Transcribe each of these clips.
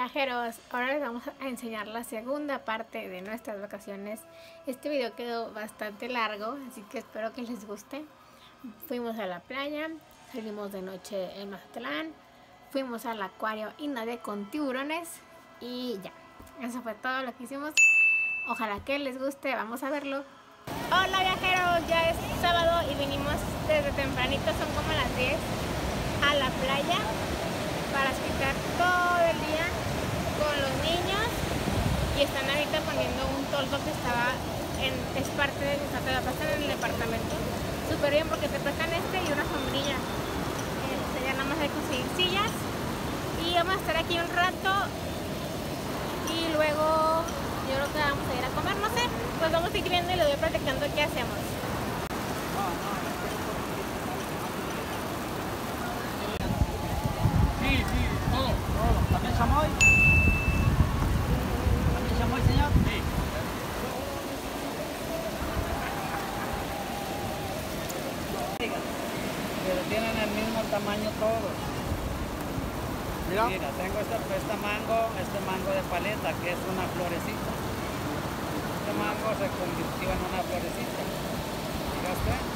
viajeros, ahora les vamos a enseñar la segunda parte de nuestras vacaciones. Este video quedó bastante largo, así que espero que les guste. Fuimos a la playa, salimos de noche en Mazatlán, fuimos al acuario y nadé con tiburones y ya, eso fue todo lo que hicimos. Ojalá que les guste, vamos a verlo. Hola viajeros, ya es sábado y vinimos desde tempranito, son como las 10, a la playa para esquiar todo el día con los niños, y están ahorita poniendo un toldo que es parte de nuestra casa en el departamento. Súper bien porque te prestan y una sombrilla. Ya nada más hay que conseguir sillas y vamos a estar aquí un rato y luego yo creo que vamos a ir a comer, no sé, pues vamos a ir viendo y les voy platicando qué hacemos. Sí, todo. ¿También chamoy? ¿También chamoy, señor? Sí. Pero tienen el mismo tamaño todos. Mira, tengo este mango de paleta, que es una florecita. Este mango se convirtió en una florecita. ¿Fijaste?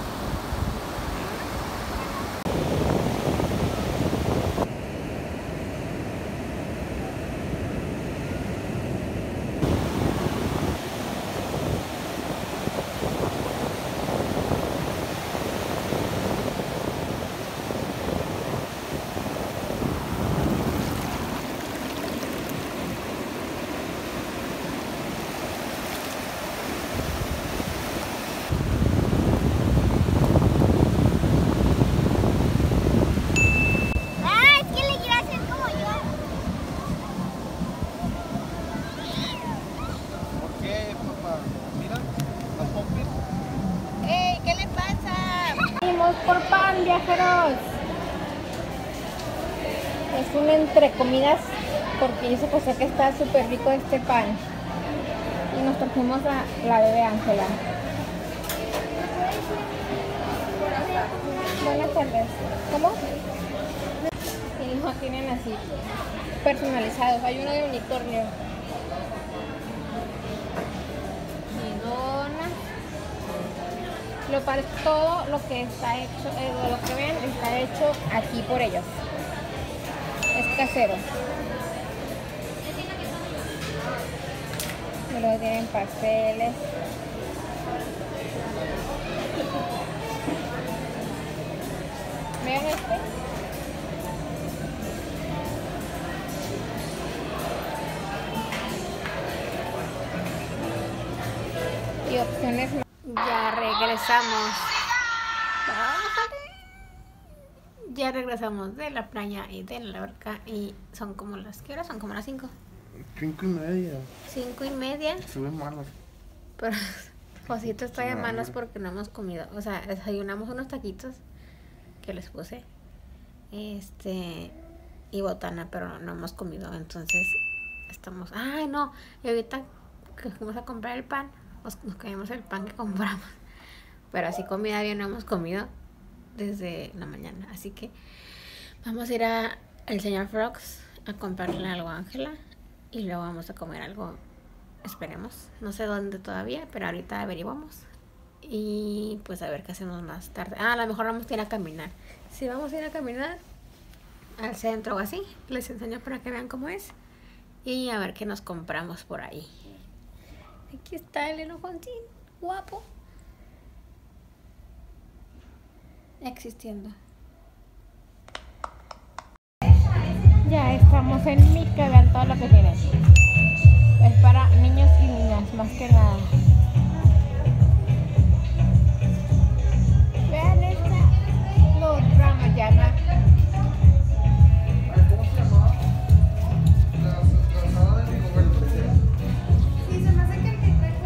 Por pan, viajeros. Es un entre comidas porque yo sé que está súper rico este pan. Y nos trajimos a la bebé Ángela. Buenas tardes. ¿Cómo? Y no tienen así personalizados. Hay uno de unicornio. Todo lo que está hecho, lo que ven está hecho aquí por ellos. Es casero. Y luego tienen pasteles. Vean este. Y opciones. Ya regresamos. Ya regresamos de la playa y de la alberca y son como las... ¿Qué hora? Son como las 5. 5:30. 5:30. Estuve malas. Pero Josito está de malas porque no hemos comido. O sea, desayunamos unos taquitos que les puse. Y botana, pero no hemos comido. Entonces estamos... ¡Ay, no! Y ahorita que fuimos a comprar el pan, nos comimos el pan que compramos. Pero así comida bien no hemos comido desde la mañana. Así que vamos a ir al señor Frogs a comprarle algo a Ángela. Y luego vamos a comer algo, esperemos. No sé dónde todavía, pero ahorita averiguamos. Y pues a ver qué hacemos más tarde. A lo mejor vamos a ir a caminar. Si vamos a ir a caminar al centro o así, les enseño para que vean cómo es. Y a ver qué nos compramos por ahí. Aquí está el enojoncín, guapo. Existiendo. Ya estamos en Mica, vean todo lo que tienen. Es para niños y niñas, más que nada. Vean los Ramayana. ¿Cómo se llamaba? La granada de Rigoberto. Sí, se me hace que el que trae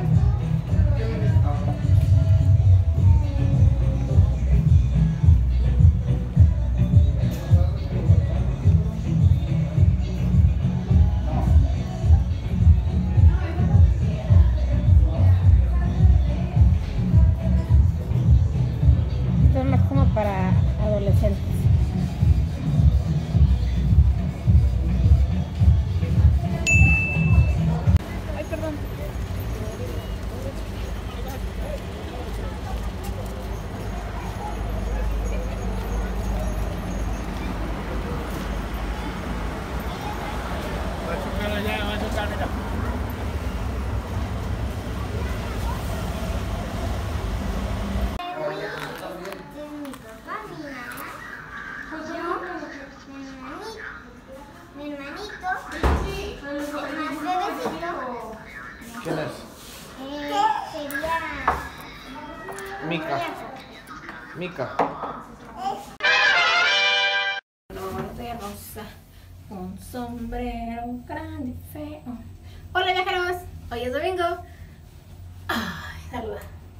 Mica. Color de rosa, un sombrero grande y feo. Hola viajeros, hoy es domingo. Ay, saluda.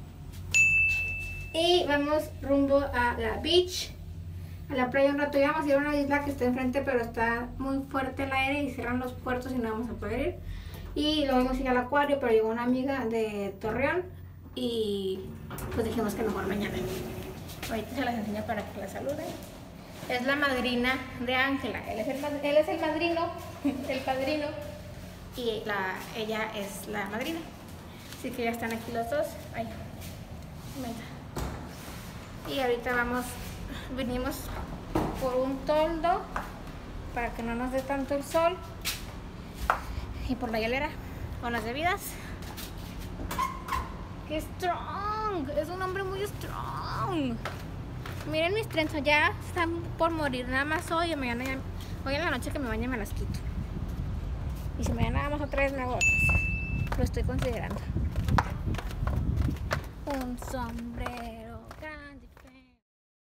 Y vamos rumbo a la beach, a la playa un rato. Ya vamos a ir a una isla que está enfrente, pero está muy fuerte el aire y cierran los puertos y no vamos a poder ir. Y luego vamos a ir al acuario, pero llegó una amiga de Torreón y pues dijimos que mejor mañana. Ahorita se las enseño para que la saluden. Es la madrina de Ángela. Él es el madrino, el padrino, y ella es la madrina. Así que ya están aquí los dos. Ay, venga. Y ahorita venimos por un toldo para que no nos dé tanto el sol. Y por la hielera con las bebidas. ¡Qué strong! Es un hombre muy strong. Miren mis trenzas, ya están por morir. Nada más hoy y mañana hoy en la noche que me bañe me las quito. Y si mañana vamos otra vez me hago otras. Lo estoy considerando. Un sombrero grande y feo.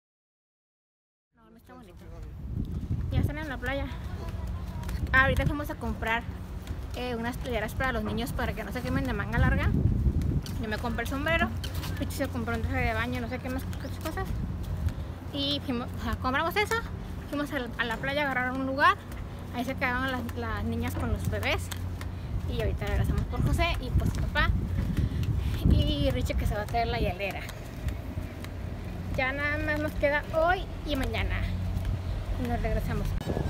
No está bonito. Ya están en la playa. Ahorita fuimos a comprar unas playeras para los niños para que no se quemen de manga larga. Yo me compré el sombrero. Richie se compró un traje de baño, no sé qué más cosas. Y fuimos, compramos eso. Fuimos a la playa a agarrar un lugar. Ahí se quedaron las niñas con los bebés. Y ahorita regresamos por José y pues papá. Y Richie que se va a traer la hielera. Ya nada más nos queda hoy y mañana. Y nos regresamos.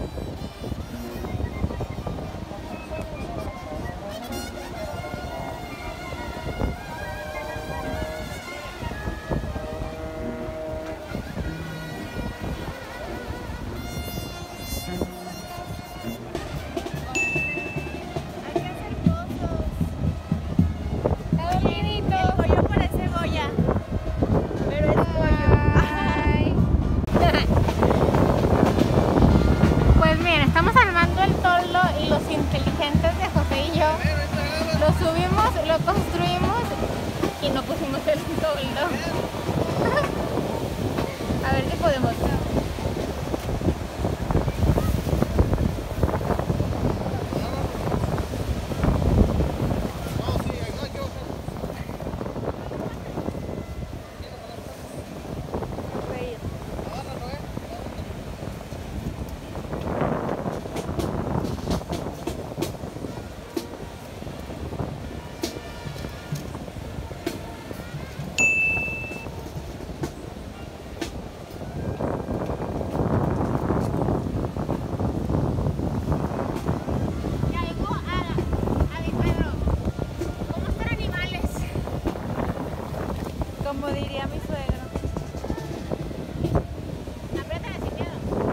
Estamos armando el toldo y los inteligentes de José y yo lo subimos, lo construimos y no pusimos el toldo. A ver si podemos. Como diría mi suegro. Apriétale sin miedo.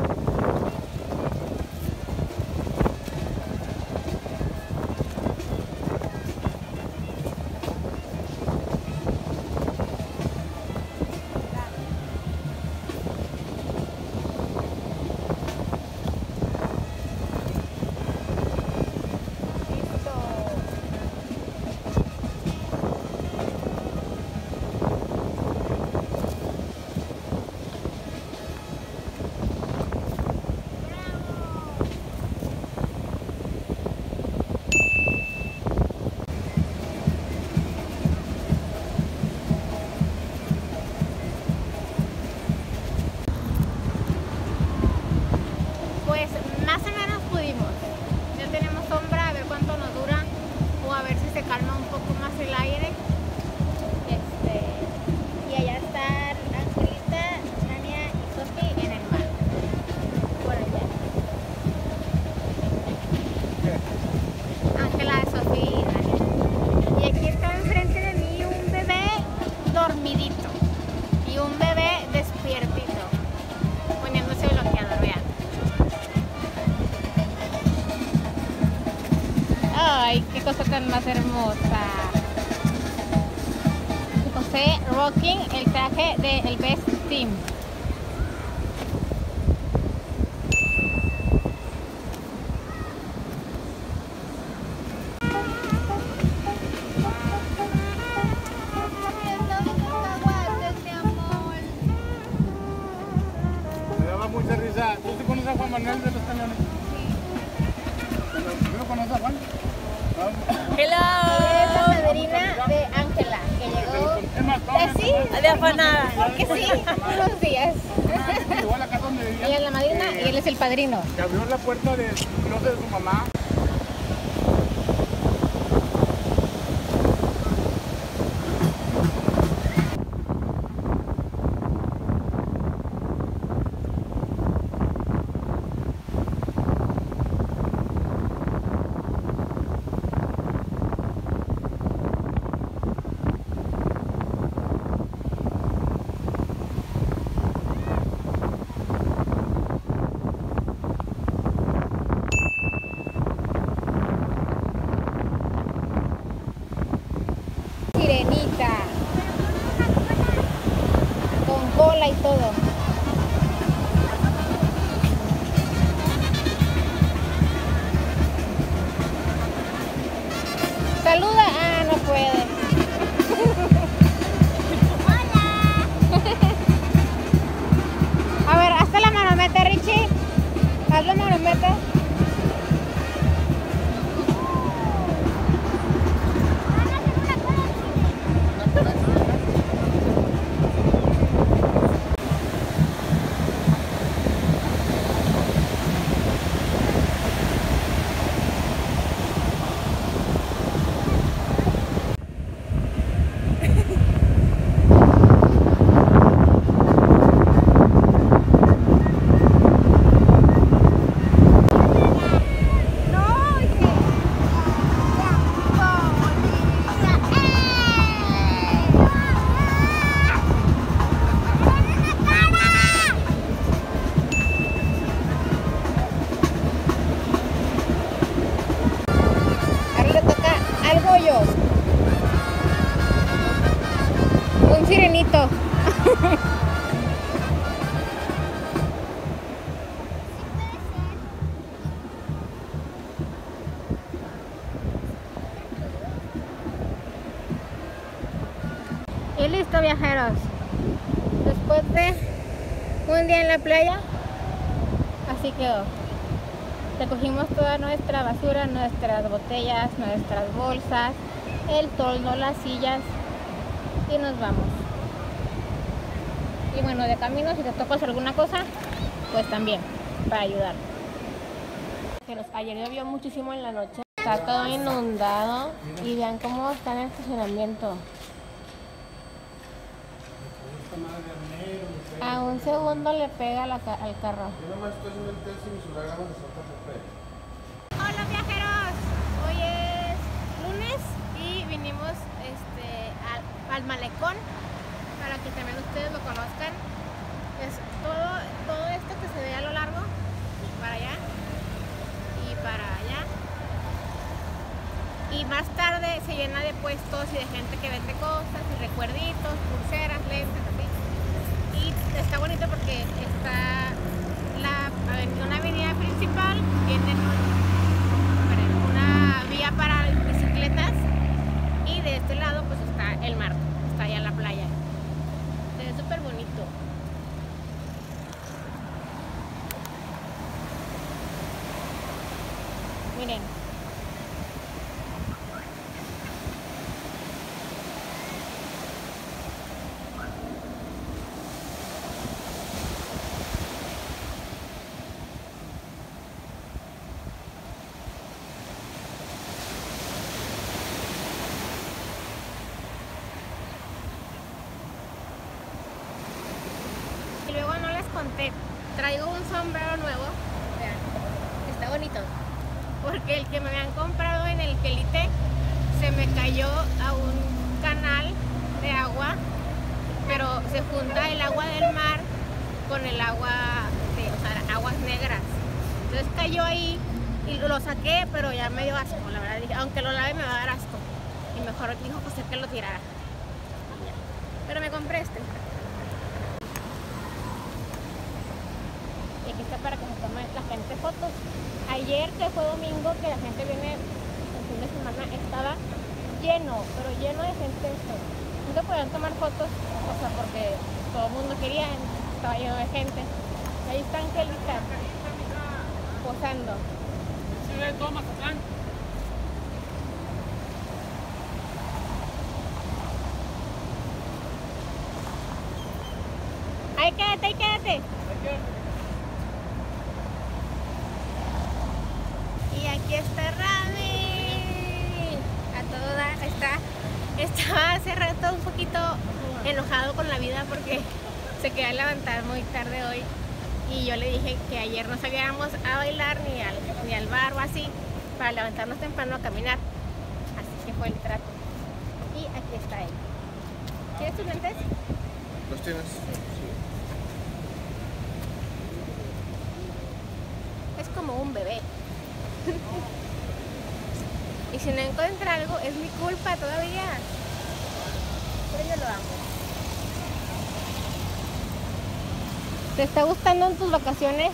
Pues más o menos pudimos. Ya tenemos sombra, a ver cuánto nos dura o a ver si se calma un poco más el aire. Y allá están Angelita, Tania y Sofi en el mar. Por allá. Ángela, Sofi y Tania. Y aquí está enfrente de mí un bebé dormidito y un bebé despiertito, poniéndose bloqueador, vean. Ay, qué cosa tan más hermosa. José rocking el traje del Best Team. Juan Manuel de los Cañones. ¿Tú lo conoces a Juan? Hello. Es la madrina de Ángela, que llegó así, de afanada. Porque sí, unos días. Llegó a la casa donde vivía. Ella es la madrina y él es el padrino. Que abrió la puerta del closet de su mamá. Sirenita. Con cola y todo. Saluda. Ah, no puede. A ver, hazte la manometa, Richie. Haz la manometa. Un sirenito. Y listo, viajeros. Después de un día en la playa, así quedó. Recogimos toda nuestra basura, nuestras botellas, nuestras bolsas, el toldo, las sillas y nos vamos. Y bueno, de camino, si te tocas alguna cosa, pues también, para ayudar. Ayer llovió muchísimo en la noche, está todo inundado y vean cómo está en el estacionamiento. A un segundo le pega al carro. Hola viajeros, hoy es lunes y vinimos al malecón para que también ustedes lo conozcan. Es todo esto que se ve a lo largo, para allá y para allá. Y más tarde se llena de puestos y de gente que vende cosas y recuerditos, pulseras, lentes, así. Y está bonito porque está una avenida principal, tiene una vía para bicicletas y de este lado pues está el mar, está allá la playa. Se ve súper bonito. Miren. Y luego no les conté, traigo un sombrero nuevo, vean, está bonito, porque el que me habían comprado en el Quelite se me cayó a un canal de agua, pero se junta el agua del mar con el agua de, aguas negras. Entonces cayó ahí y lo saqué, pero ya me dio asco, la verdad. Dije, aunque lo lave me va a dar asco. Y mejor dijo José que lo tirara. Pero me compré este. Y aquí está para que se tome la gente fotos. Ayer, que fue domingo, que la gente viene el fin de semana, estaba lleno, pero lleno de gente. No se podían tomar fotos, o sea, porque todo el mundo quería, estaba lleno de gente. Y ahí está Angelita. posando. Sí, de todo Mazatlán. Ahí quédate, ahí quédate. Y aquí está Rami. A todo dar, estaba hace rato un poquito enojado con la vida porque se quería levantar muy tarde hoy. Y yo le dije que ayer no saliéramos a bailar ni al bar o así para levantarnos temprano a caminar. Así que fue el trato. Y aquí está él. ¿Tienes tus lentes? ¿Los tienes? Es como un bebé. Y si no encuentra algo, es mi culpa todavía. Pero yo lo amo. ¿Te está gustando en tus vacaciones?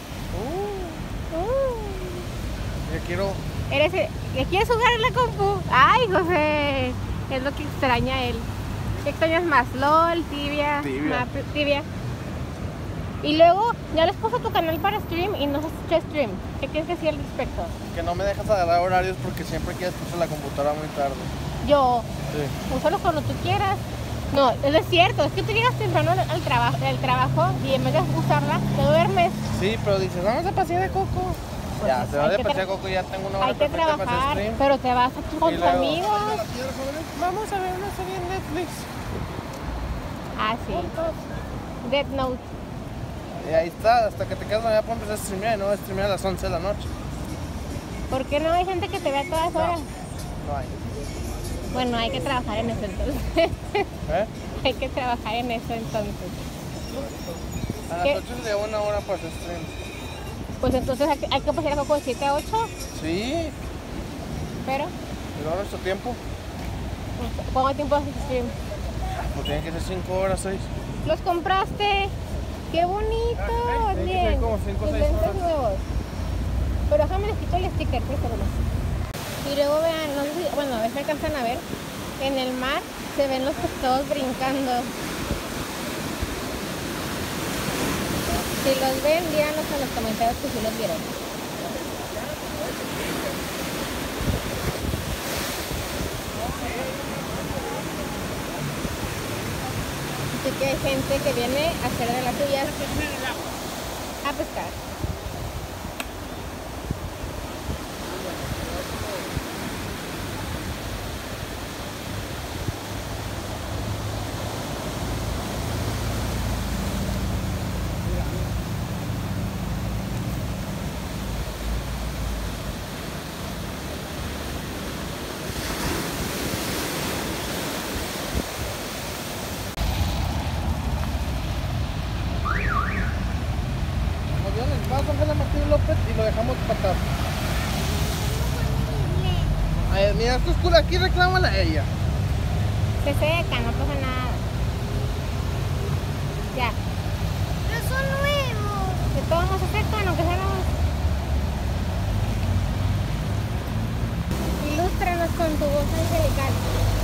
Ya quiero. ¿Le quieres jugar en la compu? ¡Ay, José! Es lo que extraña él. ¿Qué extrañas más? LOL, Tibia. Tibia. Y luego, ya les puse tu canal para stream y no has hecho stream. ¿Qué tienes que decir al respecto? Que no me dejas agarrar horarios porque siempre quieres usar la computadora muy tarde. Yo, Sí. úsalo cuando tú quieras. No, es cierto, es que tú llegas temprano al trabajo y en vez de usarla, te duermes. Sí, pero dices, vamos a pasear de coco. Pues Ya, se va hay de que pasear de coco, ya tengo una hora Hay que perfecta para hacer trabajar, stream. pero te vas con Y tus luego, amigos. Vamos a ver una serie en Netflix. Ah, sí. Death Note. Y ahí está, hasta que te quedas allá para empezar a streamear y no streamear a las 11 de la noche. ¿Por qué no hay gente que te vea a todas horas? No hay. Bueno, hay que trabajar en eso entonces. ¿Eh? Hay que trabajar en eso entonces. A las ¿Qué? 8 se lleva una hora para hacer stream. Pues entonces hay que pasar a Coco de 7 a 8, Sí, pero pero nuestro tiempo. ¿cuánto tiempo haces stream? Pues tiene que ser 5 horas, 6. ¿Los compraste? ¡Qué bonito! Tiene que Bien. ser como 5 o Los 6 lentes horas. nuevos. Pero déjame les quito el sticker, préstamelos. Y luego vean, no sé si, bueno, a ver si alcanzan a ver. En el mar se ven los pescados brincando. Si los ven, díganos en los comentarios que si los vieron. Así que hay gente que viene a hacer de las suyas a pescar. Nos dieron el paso Ángela Martínez López y lo dejamos pasar. A ver, mira, esto es cool, aquí reclámala a ella. Se seca, no pasa nada. Ya. Pero son nuevos. De todos modos se secan, aunque sean nuevos. Ilústranos con tu voz angelical.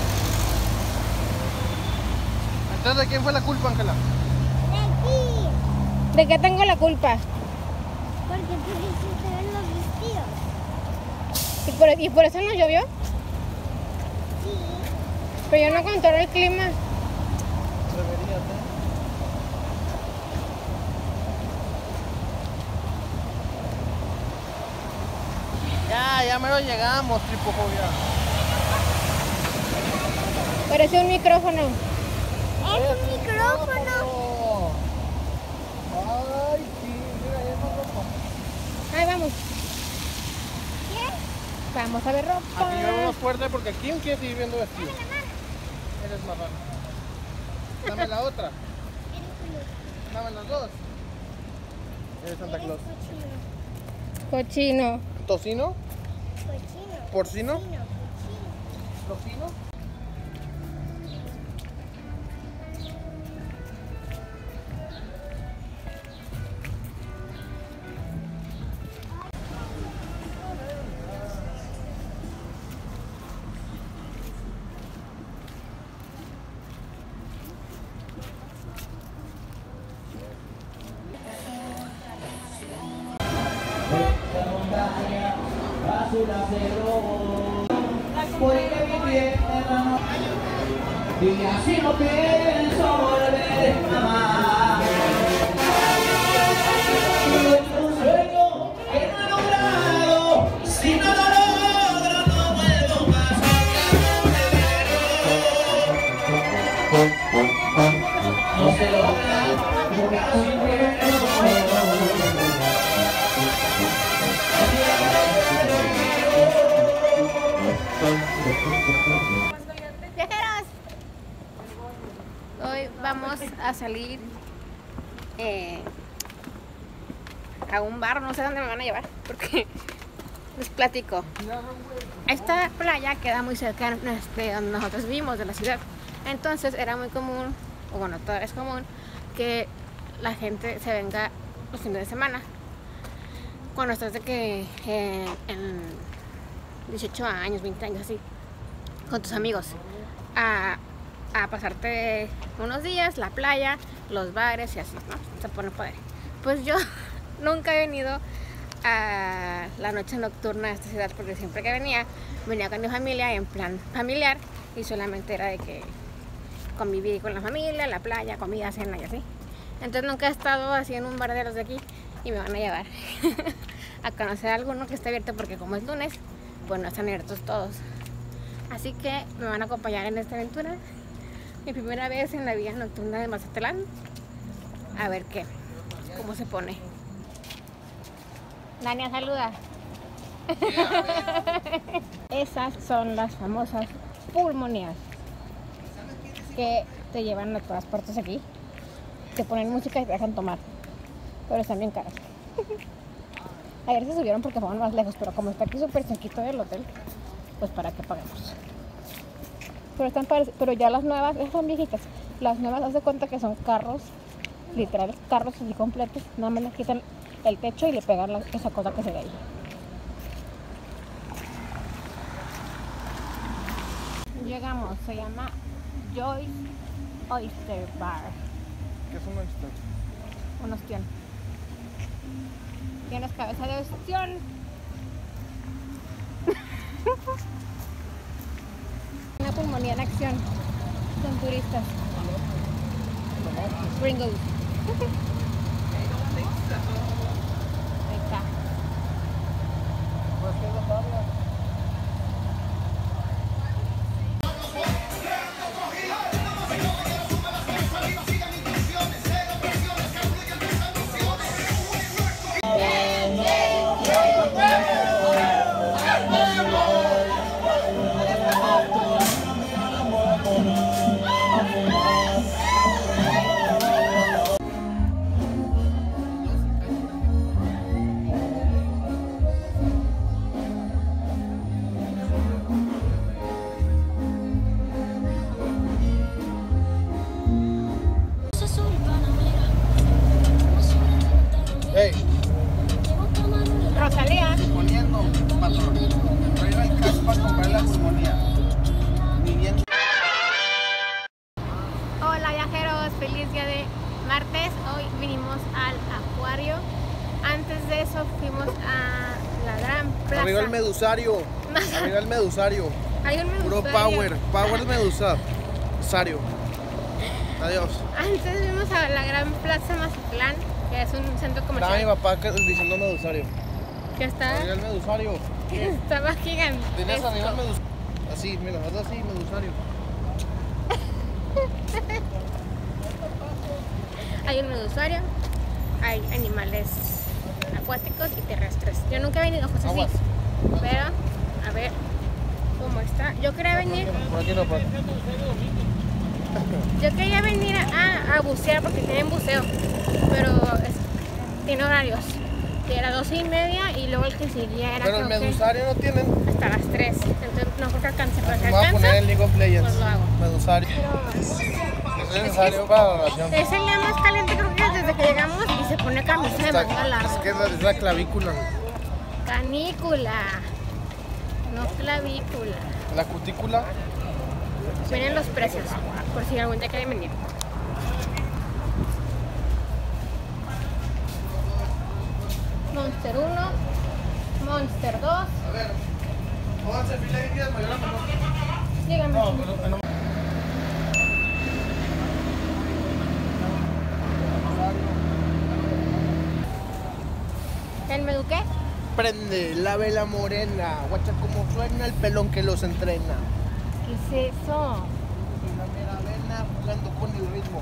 Entonces, ¿de quién fue la culpa, Ángela? De aquí. ¿De qué tengo la culpa? Porque tú hiciste ver los vestidos. ¿Y por eso nos llovió? Sí. Pero yo no controlo el clima. Deberías, ¿eh? Ya mero llegamos, tripofobia. Parece un micrófono. Es un micrófono. Ay, sí, mira, ya no ropa. Ahí vamos. ¿Qué? Vamos a ver ropa. Aquí vemos fuerte porque ¿quién quiere seguir viendo vestido? Eres marrano. Dame la otra. Dame las dos. Eres Santa Claus. Cochino. ¿Tocino? Cochino. ¿Porcino? Cochino. ¿Locino? Porque mi tierra no. Y así no pienso volver jamás. Un sueño que no he logrado, si no lo logro no vuelvo más. No se logra, casi muero. Viajeros, hoy vamos a salir a un bar, no sé dónde me van a llevar, porque les platico. Esta playa queda muy cerca de donde nosotros vivimos, de la ciudad. Entonces era muy común, o bueno, todavía es común, que la gente se venga los fines de semana. Cuando estás de que en 18 años, 20 años así, con tus amigos, a pasarte unos días, la playa, los bares y así, ¿no? Se pone padre. Pues yo nunca he venido a la noche nocturna de esta ciudad, porque siempre que venía con mi familia en plan familiar y solamente era de que convivir con la familia, la playa, comida, cena y así. Entonces nunca he estado así en un bar de los de aquí y me van a llevar a conocer alguno que esté abierto, porque como es lunes, pues no están abiertos todos. Así que me van a acompañar en esta aventura. Mi primera vez en la vida nocturna de Mazatlán. A ver cómo se pone. Dania, saluda. Esas son las famosas pulmonías que te llevan a todas partes aquí. Te ponen música y te dejan tomar, pero están bien caras. Ayer se subieron porque fueron más lejos, pero como está aquí súper cerquito del hotel, pues para qué pagamos. Pero están padres, pero ya las nuevas, esas son viejitas. Las nuevas, haz de cuenta que son carros, literal, carros así completos. Nada más le quitan el techo y le pegan esa cosa que se ve ahí. Llegamos, se llama Joy's Oyster Bar. ¿Qué es un oyster? Un ostión. Tienes cabeza de ostión. Una pulmonía en acción. Son turistas. Gringos. Ahí está. Pues que bajarla. Hey, Rosalía. poniendo, patrón. Traiga el cash para comprar la pulmonía. Ni bien. Hola viajeros, feliz día de martes. Hoy vinimos al acuario. Antes de eso fuimos a la gran plaza. Arriba el medusario. Arriba el medusario. Hay un Puro medusario. power medusa. Sario. Adiós. Antes fuimos a la gran plaza Mazatlán, que es un centro Estaba mi comercial papá diciendo medusario. que Arriba el medusario. estaba Tienes gigantesco. arriba el medusario. Así, mira, haz así, medusario. Hay un medusario, hay animales acuáticos y terrestres. Yo nunca he venido a José Aguas. sí, pero a ver cómo está. Yo quería venir Por aquí no pasa. a bucear porque tienen buceo, pero tiene horarios. Que era 12:30 y luego el que seguía era Pero el creo que medusario no tienen. hasta las 3. Entonces no creo que alcance, pero si Me voy a poner alcanza, en League of Legends. pues lo hago. Medusario. Es necesario para la oración. Es el día más caliente creo que desde que llegamos y se pone camisa de manga Es larga. que es la clavícula. Canícula, no clavícula. La cutícula. Miren los precios, por si algún día quieren venir. Monster 1, Monster 2, Pónganse fila y quieres mayor a menor. Dígame. No, pero no. ¿El menú qué? Prende la vela morena, guacha como suena el pelón que los entrena. ¿Qué es eso? Y la mera vena jugando con el ritmo.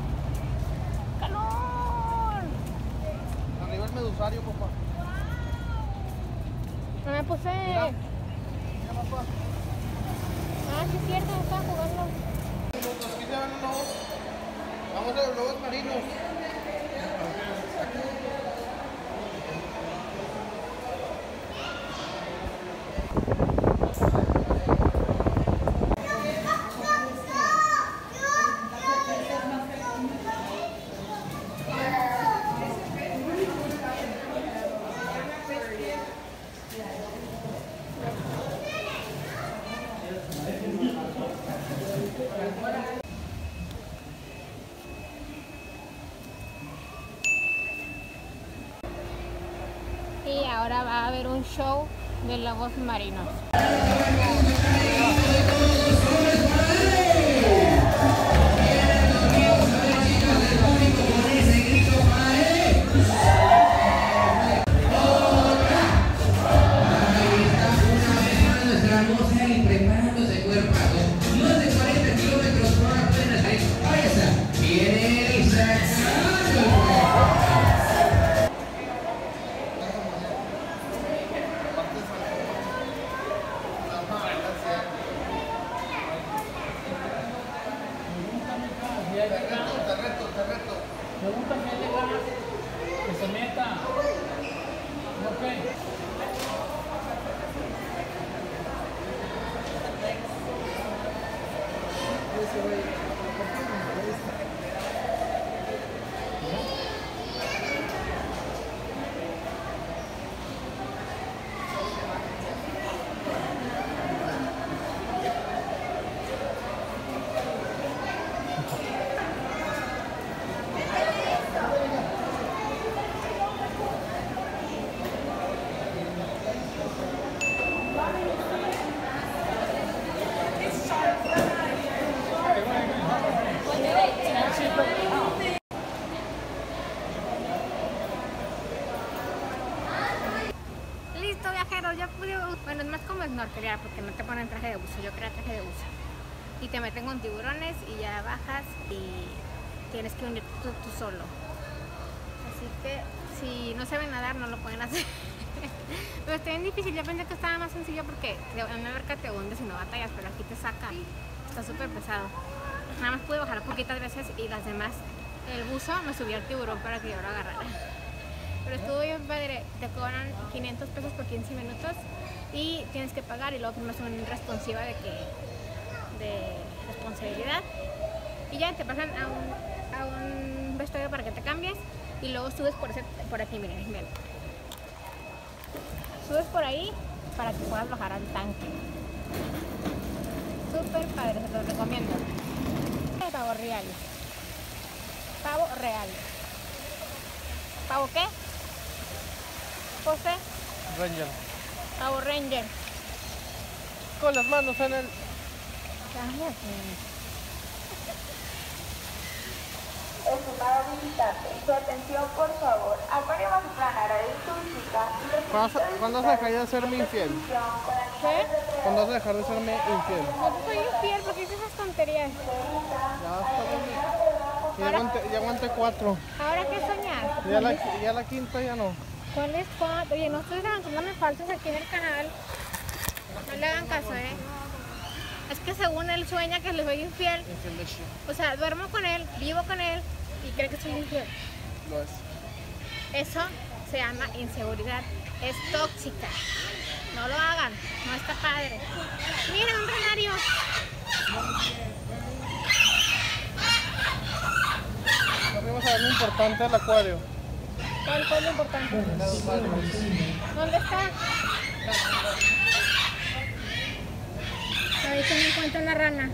¡Calor! Arriba el medusario, papá. No me puse. Mira, papá. Ah, sí es cierto, estaba jugando. Aquí se ven los lobos. Vamos a los lobos marinos. Y ahora va a haber un show de lobos marinos. Nuestra hermosa y preparándose cuerpo a dos. Más de 40 kilómetros por hora pueden hacer. Ahí está. Viene Elisa. Pregunta que le ganas, que se meta. Ok. Listo, viajeros, ya pude. Bueno, es más como snorkelear porque no te ponen traje de buzo. Yo quería traje de buzo. Y te meten con tiburones y ya bajas y tienes que unir tú solo. Así que si no saben nadar, no lo pueden hacer. Pero está bien difícil. Yo pensé que estaba más sencillo porque en una alberca te hundes y no batallas, pero aquí te saca. Está súper pesado. Nada más pude bajar poquitas veces y las demás, el buzo me subió al tiburón para que yo lo agarrara. Pero estuvo bien padre. Te cobran 500 pesos por 15 minutos y tienes que pagar y luego firmas una responsiva de responsabilidad y ya te pasan a un vestuario para que te cambies y luego subes por aquí, miren. Subes por ahí para que puedas bajar al tanque. Súper padre, se los recomiendo. Pavo real. Pavo real. ¿Pavo qué? José. Ranger. Pavo Ranger. Con las manos en el... Estimado visitante, su atención por favor. Acuario Mazatlán, Arabia Saudita. ¿Cuándo vas a dejar de serme infiel? ¿Qué? ¿Cuándo vas a dejar de serme infiel? No te soy infiel porque dices esas tonterías. Ya aguanté 4. ¿Ahora qué soñar? Ya la quinta ya no. ¿Cuál es 4? Oye, no estoy levantándome falsos aquí en el canal. No le hagan caso, Es que según él sueña que le soy infiel. Infiel de shit. O sea, duermo con él, vivo con él y cree que soy infiel. Lo es. Eso se llama inseguridad. Es tóxica. No lo hagan. No está padre. Miren, un renario. Vamos a ver lo importante del acuario. ¿Cuál fue lo importante? ¿Dónde está? Ahorita me encuentro una rana.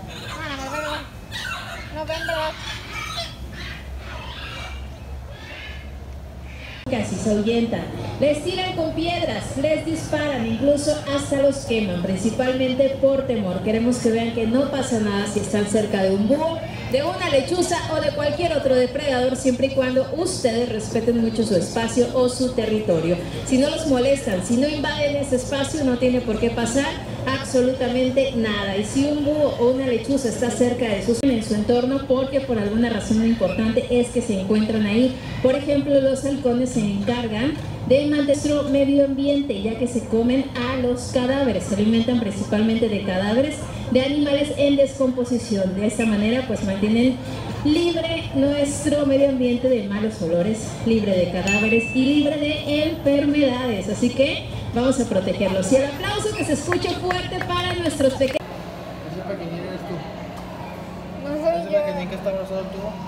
No ven, ¿verdad? Casi se ahuyenta. Les tiran con piedras, les disparan, incluso hasta los queman, principalmente por temor. Queremos que vean que no pasa nada si están cerca de un búho, de una lechuza o de cualquier otro depredador, siempre y cuando ustedes respeten mucho su espacio o su territorio. Si no los molestan, si no invaden ese espacio, no tiene por qué pasar absolutamente nada. Y si un búho o una lechuza está cerca de en su entorno, porque por alguna razón muy importante es que se encuentran ahí. Por ejemplo, los halcones se encargan de mantener nuestro medio ambiente, ya que se comen a los cadáveres, se alimentan principalmente de cadáveres de animales en descomposición. De esta manera pues mantienen libre nuestro medio ambiente de malos olores, libre de cadáveres y libre de enfermedades. Así que vamos a protegerlos. Y el aplauso que se escuche fuerte para nuestros pequeños. Ese pequeñín eres tú. No soy Ese yo. pequeñín que está abrazado al tubo.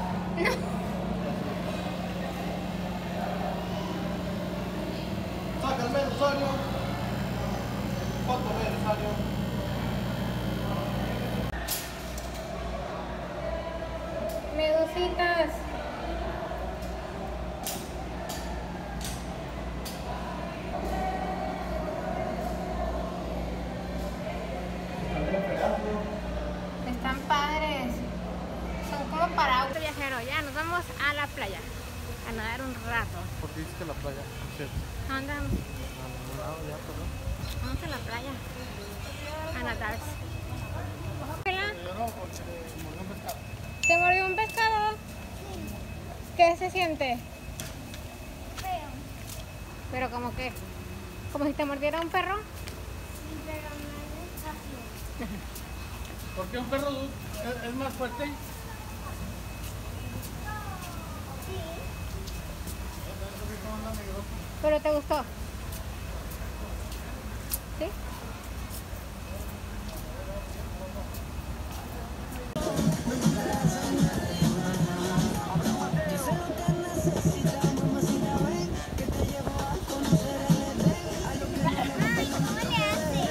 Sácame el Rosario. Póntame el Rosario. Medusitas. Están padres. Son como para auto viajero. Ya nos vamos a la playa a nadar un rato. ¿Por qué dices que la playa? Es cierto. ¿A dónde vamos? A ningún lado ya, perdón. Vamos a la playa a nadar. Yo no, porque me mordió un pescado. ¿Te mordió un pescado? ¿Qué se siente? Feo. Pero como que, como si te mordiera un perro. Sí, pero no es rápido. ¿Por qué un perro es más fuerte? ¿Pero te gustó? ¿Sí? Ay, ¿cómo le hace?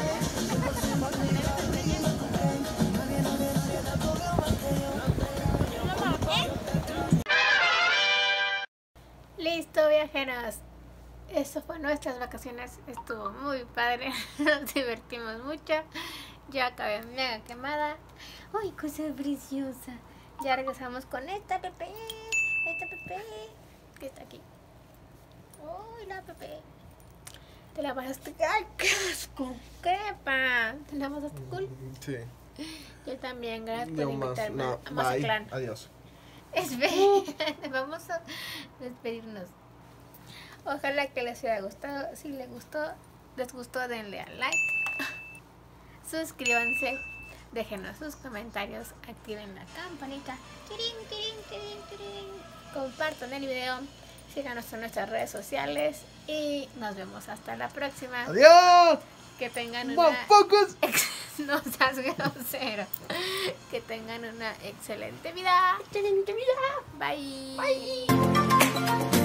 Listo, viajeros. Eso fue nuestras vacaciones. Estuvo muy padre. Nos divertimos mucho. Yo acabé mega quemada. ¡Ay, cosa preciosa! Ya regresamos con esta Pepe. Esta Pepe. Que está aquí. ¡Uy, la Pepe! Te la pasaste. ¡Ay, qué asco! ¡Crepa! ¿Te la pasaste cool? Sí. Yo también. Gracias por Yo más. invitarme No, a Mazatlán. bye. Adiós. Vamos a despedirnos. Ojalá que les haya gustado. Si les gustó, denle a like. Suscríbanse. Déjenos sus comentarios. Activen la campanita. ¡Tirín, tirín, tirín, tirín! Compartan el video. Síganos en nuestras redes sociales. Y nos vemos hasta la próxima. ¡Adiós! Que tengan una... ¡Motherfuckers! No seas grosero. Que tengan una excelente vida. Excelente vida. Bye. Bye.